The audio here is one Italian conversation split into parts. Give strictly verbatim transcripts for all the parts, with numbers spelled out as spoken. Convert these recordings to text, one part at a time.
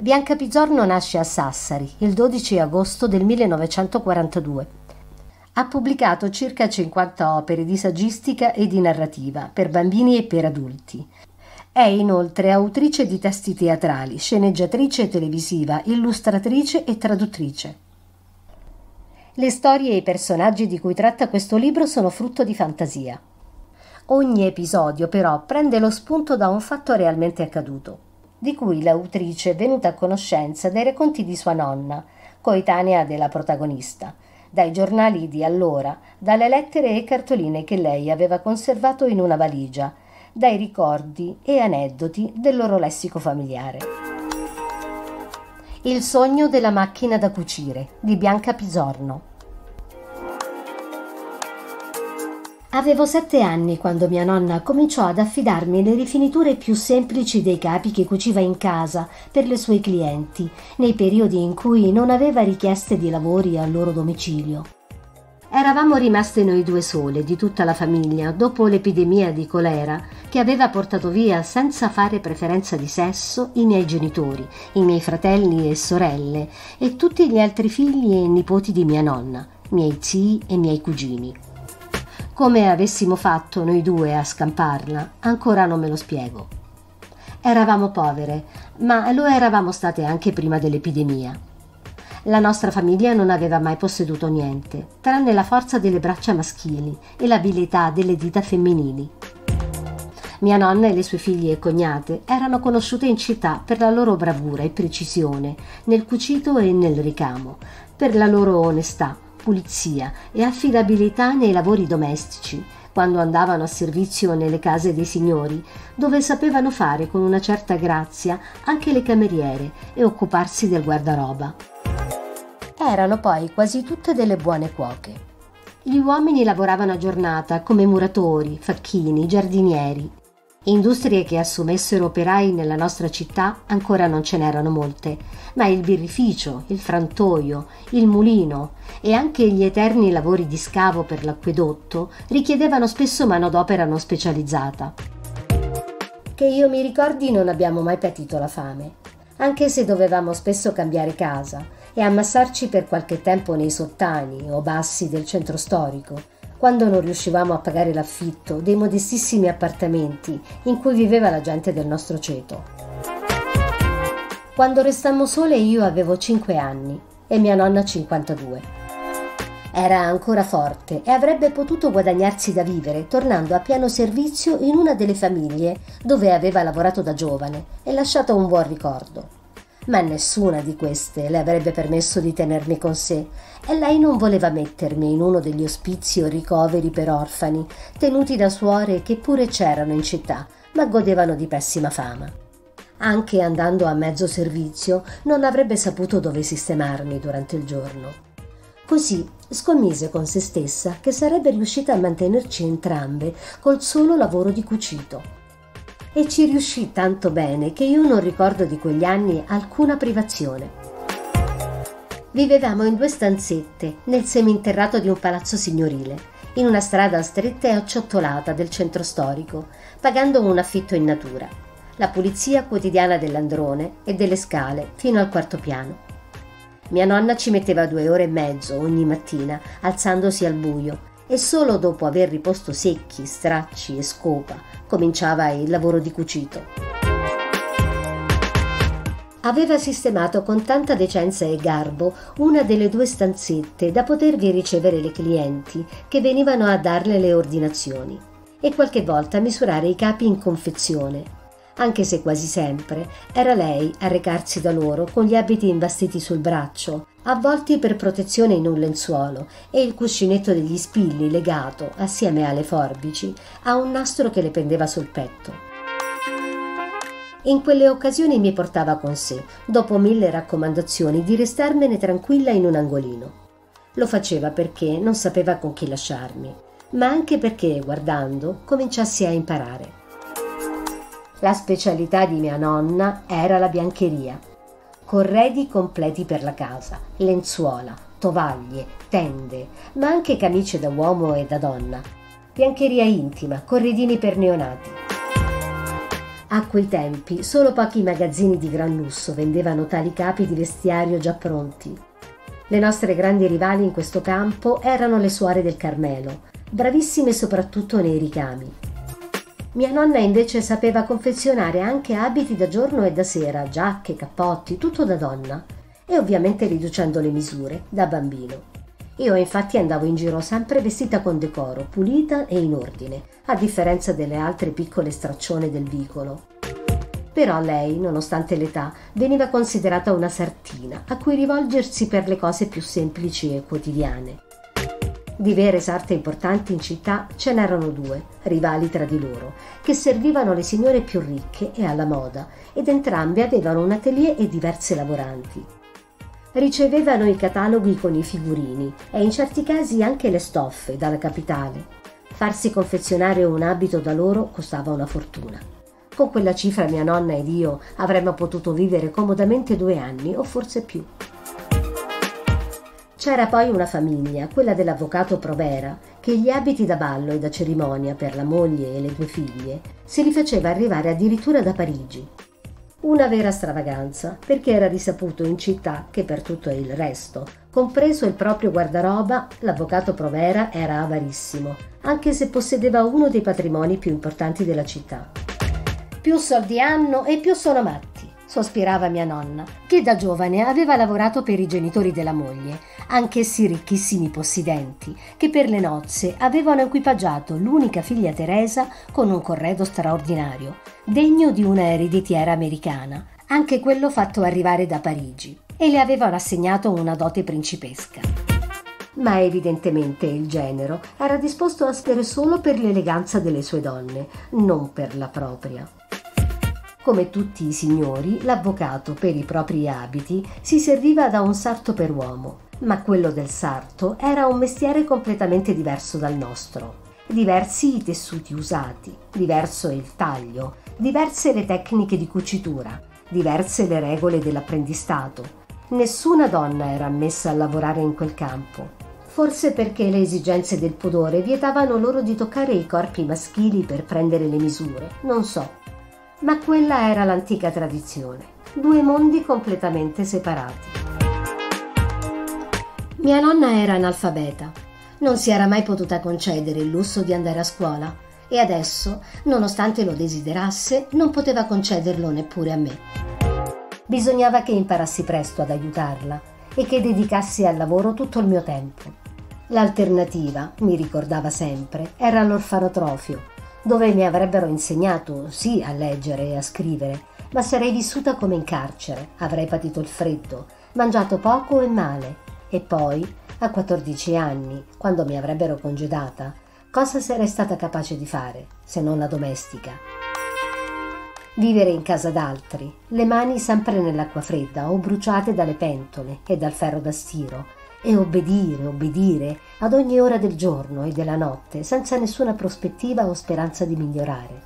Bianca Pizzorno nasce a Sassari il dodici agosto del millenovecentoquarantadue. Ha pubblicato circa cinquanta opere di saggistica e di narrativa per bambini e per adulti. È inoltre autrice di testi teatrali, sceneggiatrice televisiva, illustratrice e traduttrice. Le storie e i personaggi di cui tratta questo libro sono frutto di fantasia. Ogni episodio però prende lo spunto da un fatto realmente accaduto, di cui l'autrice è venuta a conoscenza dai racconti di sua nonna, coetanea della protagonista, dai giornali di allora, dalle lettere e cartoline che lei aveva conservato in una valigia, dai ricordi e aneddoti del loro lessico familiare. Il sogno della macchina da cucire di Bianca Pizzorno. Avevo sette anni quando mia nonna cominciò ad affidarmi le rifiniture più semplici dei capi che cuciva in casa per le sue clienti, nei periodi in cui non aveva richieste di lavori al loro domicilio. Eravamo rimaste noi due sole di tutta la famiglia dopo l'epidemia di colera che aveva portato via senza fare preferenza di sesso i miei genitori, i miei fratelli e sorelle e tutti gli altri figli e nipoti di mia nonna, miei zii e miei cugini. Come avessimo fatto noi due a scamparla, ancora non me lo spiego. Eravamo povere, ma lo eravamo state anche prima dell'epidemia. La nostra famiglia non aveva mai posseduto niente, tranne la forza delle braccia maschili e l'abilità delle dita femminili. Mia nonna e le sue figlie e cognate erano conosciute in città per la loro bravura e precisione nel cucito e nel ricamo, per la loro onestà, pulizia e affidabilità nei lavori domestici, quando andavano a servizio nelle case dei signori, dove sapevano fare con una certa grazia anche le cameriere e occuparsi del guardaroba. Erano poi quasi tutte delle buone cuoche. Gli uomini lavoravano a giornata come muratori, facchini, giardinieri. Industrie che assumessero operai nella nostra città ancora non ce n'erano molte, ma il birrificio, il frantoio, il mulino e anche gli eterni lavori di scavo per l'acquedotto richiedevano spesso manodopera non specializzata. Che io mi ricordi non abbiamo mai patito la fame, anche se dovevamo spesso cambiare casa e ammassarci per qualche tempo nei sottani o bassi del centro storico, quando non riuscivamo a pagare l'affitto dei modestissimi appartamenti in cui viveva la gente del nostro ceto. Quando restammo sole io avevo cinque anni e mia nonna cinquantadue. Era ancora forte e avrebbe potuto guadagnarsi da vivere tornando a pieno servizio in una delle famiglie dove aveva lavorato da giovane e lasciato un buon ricordo. Ma nessuna di queste le avrebbe permesso di tenermi con sé e lei non voleva mettermi in uno degli ospizi o ricoveri per orfani tenuti da suore che pure c'erano in città ma godevano di pessima fama. Anche andando a mezzo servizio non avrebbe saputo dove sistemarmi durante il giorno. Così scommise con se stessa che sarebbe riuscita a mantenerci entrambe col solo lavoro di cucito. E ci riuscì tanto bene che io non ricordo di quegli anni alcuna privazione. Vivevamo in due stanzette nel seminterrato di un palazzo signorile, in una strada stretta e acciottolata del centro storico, pagando un affitto in natura, la pulizia quotidiana dell'androne e delle scale fino al quarto piano. Mia nonna ci metteva due ore e mezzo ogni mattina, alzandosi al buio, e solo dopo aver riposto secchi, stracci e scopa cominciava il lavoro di cucito. Aveva sistemato con tanta decenza e garbo una delle due stanzette da potervi ricevere le clienti che venivano a darle le ordinazioni e qualche volta misurare i capi in confezione, anche se quasi sempre era lei a recarsi da loro con gli abiti imbastiti sul braccio, avvolti per protezione in un lenzuolo e il cuscinetto degli spilli legato, assieme alle forbici, a un nastro che le pendeva sul petto. In quelle occasioni mi portava con sé, dopo mille raccomandazioni, di restarmene tranquilla in un angolino. Lo faceva perché non sapeva con chi lasciarmi, ma anche perché, guardando, cominciassi a imparare. La specialità di mia nonna era la biancheria. Corredi completi per la casa, lenzuola, tovaglie, tende, ma anche camicie da uomo e da donna. Biancheria intima, corredini per neonati. A quei tempi solo pochi magazzini di gran lusso vendevano tali capi di vestiario già pronti. Le nostre grandi rivali in questo campo erano le suore del Carmelo, bravissime soprattutto nei ricami. Mia nonna invece sapeva confezionare anche abiti da giorno e da sera, giacche, cappotti, tutto da donna, e ovviamente riducendo le misure, da bambino. Io infatti andavo in giro sempre vestita con decoro, pulita e in ordine, a differenza delle altre piccole straccione del vicolo. Però lei, nonostante l'età, veniva considerata una sartina a cui rivolgersi per le cose più semplici e quotidiane. Di vere sarte importanti in città ce n'erano due, rivali tra di loro, che servivano le signore più ricche e alla moda, ed entrambe avevano un atelier e diverse lavoranti. Ricevevano i cataloghi con i figurini e in certi casi anche le stoffe dalla capitale. Farsi confezionare un abito da loro costava una fortuna. Con quella cifra mia nonna ed io avremmo potuto vivere comodamente due anni o forse più. C'era poi una famiglia, quella dell'avvocato Provera, che gli abiti da ballo e da cerimonia per la moglie e le due figlie si rifaceva arrivare addirittura da Parigi. Una vera stravaganza, perché era risaputo in città che per tutto il resto, compreso il proprio guardaroba, l'avvocato Provera era avarissimo, anche se possedeva uno dei patrimoni più importanti della città. Più soldi hanno e più sono matti, sospirava mia nonna, che da giovane aveva lavorato per i genitori della moglie, anch'essi ricchissimi possidenti, che per le nozze avevano equipaggiato l'unica figlia Teresa con un corredo straordinario, degno di una ereditiera americana, anche quello fatto arrivare da Parigi, e le avevano assegnato una dote principesca. Ma evidentemente il genero era disposto a spendere solo per l'eleganza delle sue donne, non per la propria. Come tutti i signori, l'avvocato per i propri abiti si serviva da un sarto per uomo, ma quello del sarto era un mestiere completamente diverso dal nostro. Diversi i tessuti usati, diverso il taglio, diverse le tecniche di cucitura, diverse le regole dell'apprendistato. Nessuna donna era ammessa a lavorare in quel campo, forse perché le esigenze del pudore vietavano loro di toccare i corpi maschili per prendere le misure, non so. Ma quella era l'antica tradizione, due mondi completamente separati. Mia nonna era analfabeta, non si era mai potuta concedere il lusso di andare a scuola e adesso, nonostante lo desiderasse, non poteva concederlo neppure a me. Bisognava che imparassi presto ad aiutarla e che dedicassi al lavoro tutto il mio tempo. L'alternativa, mi ricordava sempre, era l'orfanotrofio, dove mi avrebbero insegnato sì a leggere e a scrivere, ma sarei vissuta come in carcere, avrei patito il freddo, mangiato poco e male, e poi, a quattordici anni, quando mi avrebbero congedata, cosa sarei stata capace di fare, se non la domestica? Vivere in casa d'altri, le mani sempre nell'acqua fredda o bruciate dalle pentole e dal ferro da stiro, e obbedire, obbedire ad ogni ora del giorno e della notte senza nessuna prospettiva o speranza di migliorare.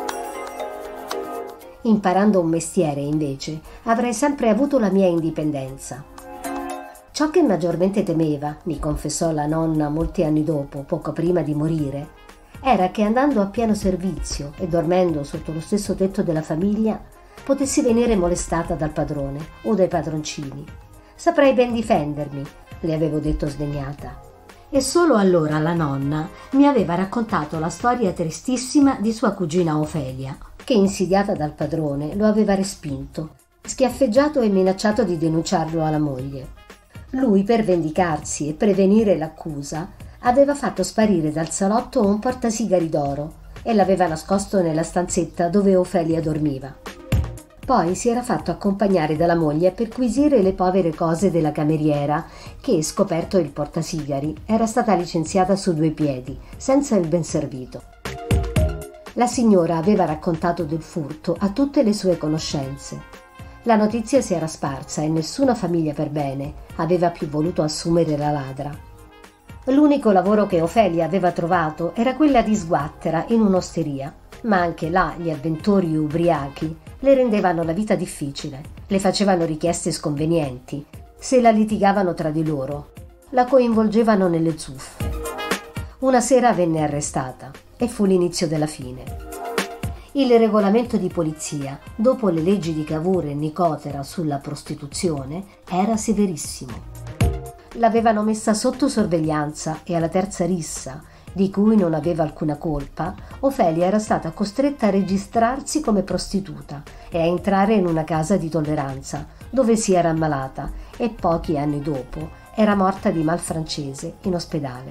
Imparando un mestiere, invece, avrei sempre avuto la mia indipendenza. Ciò che maggiormente temeva, mi confessò la nonna molti anni dopo, poco prima di morire, era che andando a pieno servizio e dormendo sotto lo stesso tetto della famiglia potessi venire molestata dal padrone o dai padroncini. Saprei ben difendermi, le avevo detto sdegnata. E solo allora la nonna mi aveva raccontato la storia tristissima di sua cugina Ofelia, che insidiata dal padrone lo aveva respinto, schiaffeggiato e minacciato di denunciarlo alla moglie. Lui, per vendicarsi e prevenire l'accusa, aveva fatto sparire dal salotto un portasigari d'oro e l'aveva nascosto nella stanzetta dove Ofelia dormiva. Poi si era fatto accompagnare dalla moglie a perquisire le povere cose della cameriera che, scoperto il portasigari, era stata licenziata su due piedi, senza il ben servito. La signora aveva raccontato del furto a tutte le sue conoscenze. La notizia si era sparsa e nessuna famiglia per bene aveva più voluto assumere la ladra. L'unico lavoro che Ofelia aveva trovato era quella di sguattera in un'osteria, ma anche là gli avventori ubriachi le rendevano la vita difficile, le facevano richieste sconvenienti, se la litigavano tra di loro, la coinvolgevano nelle zuffe. Una sera venne arrestata e fu l'inizio della fine. Il regolamento di polizia, dopo le leggi di Cavour e Nicotera sulla prostituzione, era severissimo. L'avevano messa sotto sorveglianza e alla terza rissa, di cui non aveva alcuna colpa, Ofelia era stata costretta a registrarsi come prostituta e a entrare in una casa di tolleranza, dove si era ammalata e pochi anni dopo era morta di mal francese in ospedale.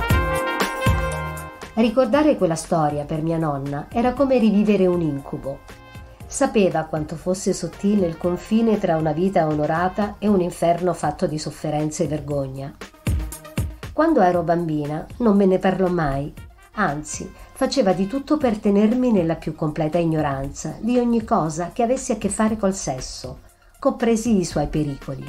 Ricordare quella storia per mia nonna era come rivivere un incubo. Sapeva quanto fosse sottile il confine tra una vita onorata e un inferno fatto di sofferenza e vergogna. Quando ero bambina non me ne parlò mai, anzi faceva di tutto per tenermi nella più completa ignoranza di ogni cosa che avesse a che fare col sesso, compresi i suoi pericoli.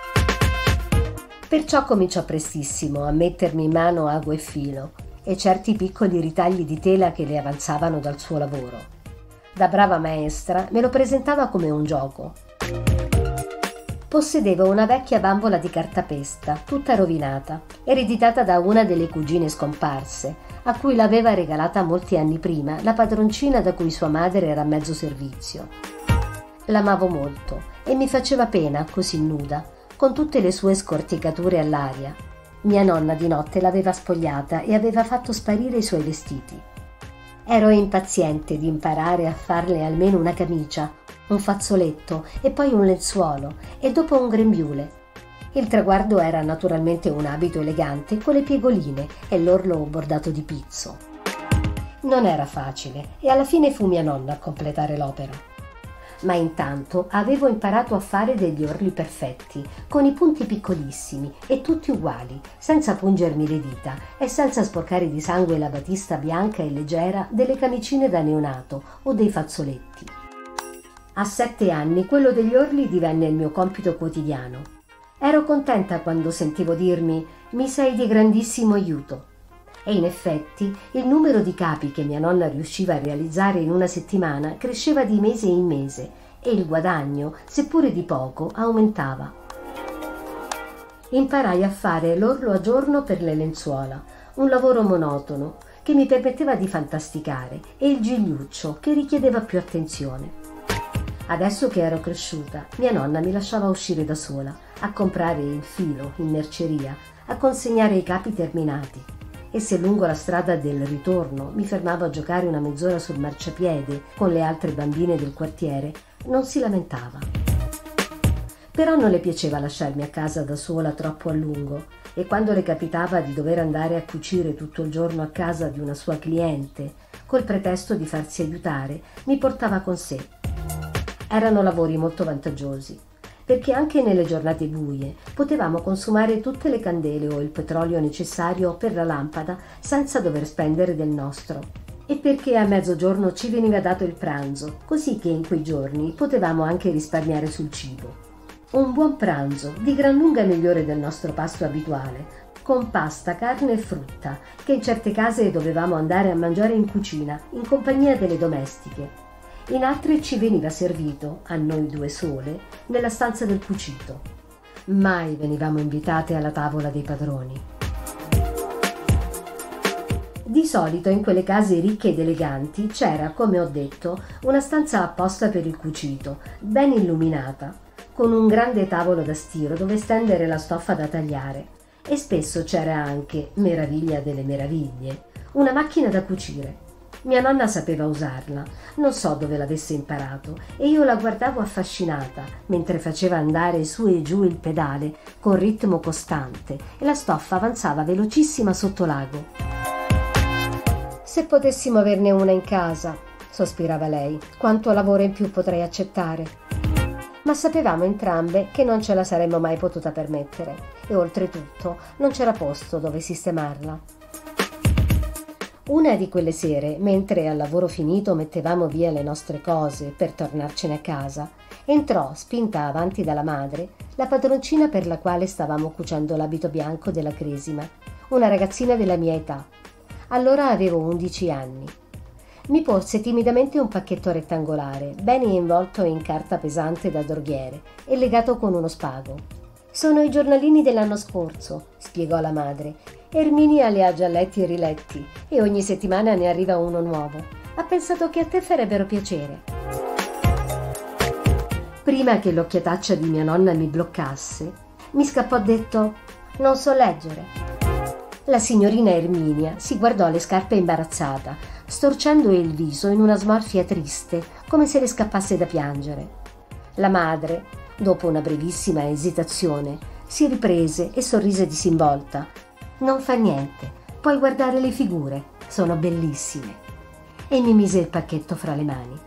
Perciò cominciò prestissimo a mettermi in mano ago e filo e certi piccoli ritagli di tela che le avanzavano dal suo lavoro. Da brava maestra me lo presentava come un gioco. Possedeva una vecchia bambola di cartapesta, tutta rovinata, ereditata da una delle cugine scomparse, a cui l'aveva regalata molti anni prima la padroncina da cui sua madre era a mezzo servizio. L'amavo molto e mi faceva pena così nuda, con tutte le sue scorticature all'aria. Mia nonna di notte l'aveva spogliata e aveva fatto sparire i suoi vestiti. Ero impaziente di imparare a farle almeno una camicia, un fazzoletto e poi un lenzuolo e dopo un grembiule. Il traguardo era naturalmente un abito elegante con le piegoline e l'orlo bordato di pizzo. Non era facile e alla fine fu mia nonna a completare l'opera. Ma intanto avevo imparato a fare degli orli perfetti, con i punti piccolissimi e tutti uguali, senza pungermi le dita e senza sporcare di sangue la batista bianca e leggera delle camicine da neonato o dei fazzoletti. A sette anni quello degli orli divenne il mio compito quotidiano. Ero contenta quando sentivo dirmi «mi sei di grandissimo aiuto». E in effetti il numero di capi che mia nonna riusciva a realizzare in una settimana cresceva di mese in mese e il guadagno, seppure di poco, aumentava. Imparai a fare l'orlo a giorno per le lenzuola, un lavoro monotono che mi permetteva di fantasticare, e il gigliuccio che richiedeva più attenzione. Adesso che ero cresciuta, mia nonna mi lasciava uscire da sola, a comprare il filo in merceria, a consegnare i capi terminati. E se lungo la strada del ritorno mi fermavo a giocare una mezz'ora sul marciapiede con le altre bambine del quartiere, non si lamentava. Però non le piaceva lasciarmi a casa da sola troppo a lungo e quando le capitava di dover andare a cucire tutto il giorno a casa di una sua cliente, col pretesto di farsi aiutare, mi portava con sé. Erano lavori molto vantaggiosi, perché anche nelle giornate buie potevamo consumare tutte le candele o il petrolio necessario per la lampada senza dover spendere del nostro, e perché a mezzogiorno ci veniva dato il pranzo, così che in quei giorni potevamo anche risparmiare sul cibo. Un buon pranzo, di gran lunga migliore del nostro pasto abituale, con pasta, carne e frutta, che in certe case dovevamo andare a mangiare in cucina, in compagnia delle domestiche. In altre ci veniva servito, a noi due sole, nella stanza del cucito. Mai venivamo invitate alla tavola dei padroni. Di solito in quelle case ricche ed eleganti c'era, come ho detto, una stanza apposta per il cucito, ben illuminata, con un grande tavolo da stiro dove stendere la stoffa da tagliare, e spesso c'era anche, meraviglia delle meraviglie, una macchina da cucire. Mia nonna sapeva usarla, non so dove l'avesse imparato, e io la guardavo affascinata mentre faceva andare su e giù il pedale con ritmo costante e la stoffa avanzava velocissima sotto l'ago. Se potessimo averne una in casa, sospirava lei, quanto lavoro in più potrei accettare. Ma sapevamo entrambe che non ce la saremmo mai potuta permettere e oltretutto non c'era posto dove sistemarla. Una di quelle sere, mentre al lavoro finito mettevamo via le nostre cose per tornarcene a casa, entrò, spinta avanti dalla madre, la padroncina per la quale stavamo cucendo l'abito bianco della cresima, una ragazzina della mia età. Allora avevo undici anni. Mi porse timidamente un pacchetto rettangolare, ben involto in carta pesante da droghiere e legato con uno spago. «Sono i giornalini dell'anno scorso», spiegò la madre. «Erminia li ha già letti e riletti e ogni settimana ne arriva uno nuovo. Ha pensato che a te farebbero piacere. Prima che l'occhiataccia di mia nonna mi bloccasse, mi scappò detto: non so leggere. La signorina Erminia si guardò le scarpe imbarazzata, storcendo il viso in una smorfia triste, come se le scappasse da piangere. La madre, dopo una brevissima esitazione, si riprese e sorrise disinvolta. Non fa niente, puoi guardare le figure, sono bellissime. E mi mise il pacchetto fra le mani.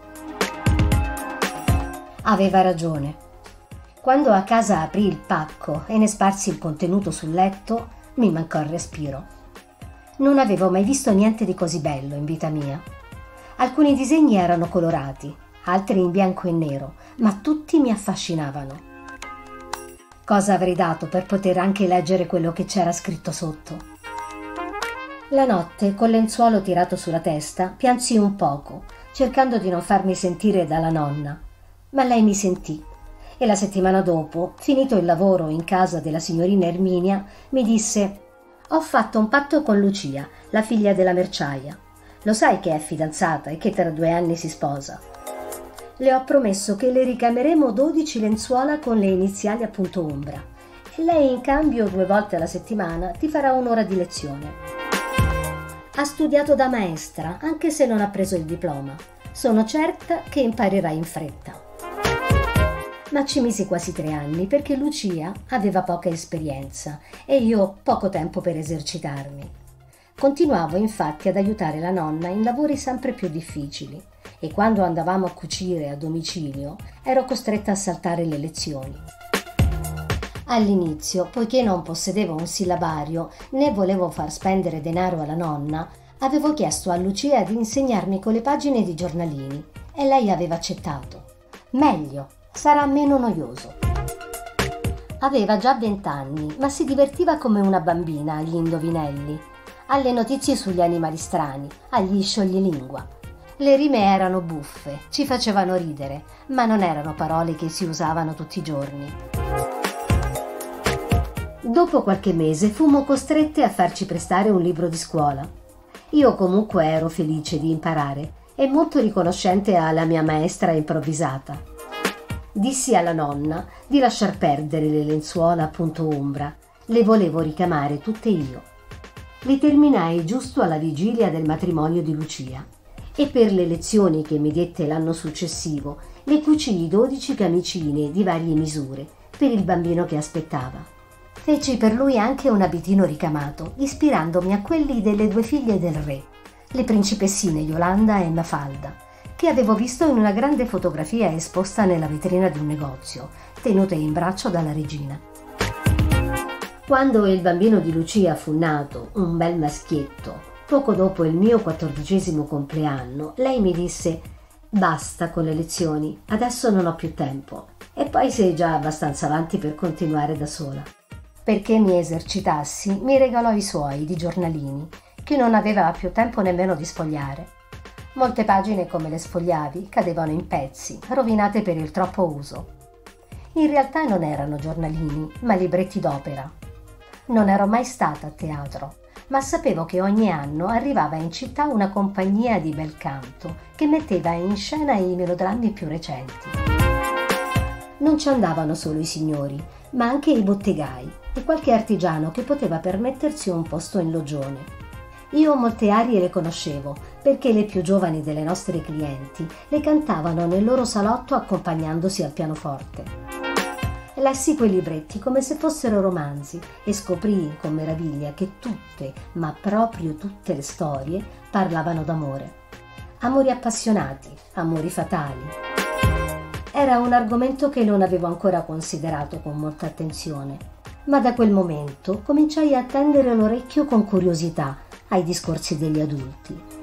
Aveva ragione. Quando a casa aprì il pacco e ne sparsi il contenuto sul letto, mi mancò il respiro. Non avevo mai visto niente di così bello in vita mia. Alcuni disegni erano colorati, altri in bianco e nero, ma tutti mi affascinavano. Cosa avrei dato per poter anche leggere quello che c'era scritto sotto? La notte, col lenzuolo tirato sulla testa, piansi un poco, cercando di non farmi sentire dalla nonna. Ma lei mi sentì e la settimana dopo, finito il lavoro in casa della signorina Erminia, mi disse: ho fatto un patto con Lucia, la figlia della merciaia. Lo sai che è fidanzata e che tra due anni si sposa. Le ho promesso che le ricameremo dodici lenzuola con le iniziali a punto ombra e lei in cambio due volte alla settimana ti farà un'ora di lezione. Ha studiato da maestra, anche se non ha preso il diploma. Sono certa che imparerà in fretta. Ma ci misi quasi tre anni perché Lucia aveva poca esperienza e io poco tempo per esercitarmi. Continuavo infatti ad aiutare la nonna in lavori sempre più difficili e quando andavamo a cucire a domicilio ero costretta a saltare le lezioni. All'inizio, poiché non possedevo un sillabario né volevo far spendere denaro alla nonna, avevo chiesto a Lucia di insegnarmi con le pagine di giornalini e lei aveva accettato. Meglio, sarà meno noioso. Aveva già vent'anni, ma si divertiva come una bambina agli indovinelli, alle notizie sugli animali strani, agli scioglilingua. Le rime erano buffe, ci facevano ridere, ma non erano parole che si usavano tutti i giorni. Dopo qualche mese fummo costrette a farci prestare un libro di scuola. Io comunque ero felice di imparare e molto riconoscente alla mia maestra improvvisata. Dissi alla nonna di lasciar perdere le lenzuola a punto ombra, le volevo ricamare tutte io. Le terminai giusto alla vigilia del matrimonio di Lucia e per le lezioni che mi dette l'anno successivo le cucii dodici camicine di varie misure per il bambino che aspettava. Feci per lui anche un abitino ricamato, ispirandomi a quelli delle due figlie del re, le principessine Yolanda e Mafalda, che avevo visto in una grande fotografia esposta nella vetrina di un negozio, tenute in braccio dalla regina. Quando il bambino di Lucia fu nato, un bel maschietto, poco dopo il mio quattordicesimo compleanno, lei mi disse: basta con le lezioni, adesso non ho più tempo. E poi sei già abbastanza avanti per continuare da sola. Perché mi esercitassi, mi regalò i suoi di giornalini, che non aveva più tempo nemmeno di sfogliare. Molte pagine, come le sfogliavi, cadevano in pezzi, rovinate per il troppo uso. In realtà non erano giornalini, ma libretti d'opera. Non ero mai stata a teatro, ma sapevo che ogni anno arrivava in città una compagnia di bel canto che metteva in scena i melodrammi più recenti. Non ci andavano solo i signori, ma anche i bottegai e qualche artigiano che poteva permettersi un posto in logione. Io molte arie le conoscevo, perché le più giovani delle nostre clienti le cantavano nel loro salotto accompagnandosi al pianoforte. Lessi quei libretti come se fossero romanzi e scoprii con meraviglia che tutte, ma proprio tutte le storie parlavano d'amore. Amori appassionati, amori fatali. Era un argomento che non avevo ancora considerato con molta attenzione, ma da quel momento cominciai a tendere l'orecchio con curiosità ai discorsi degli adulti.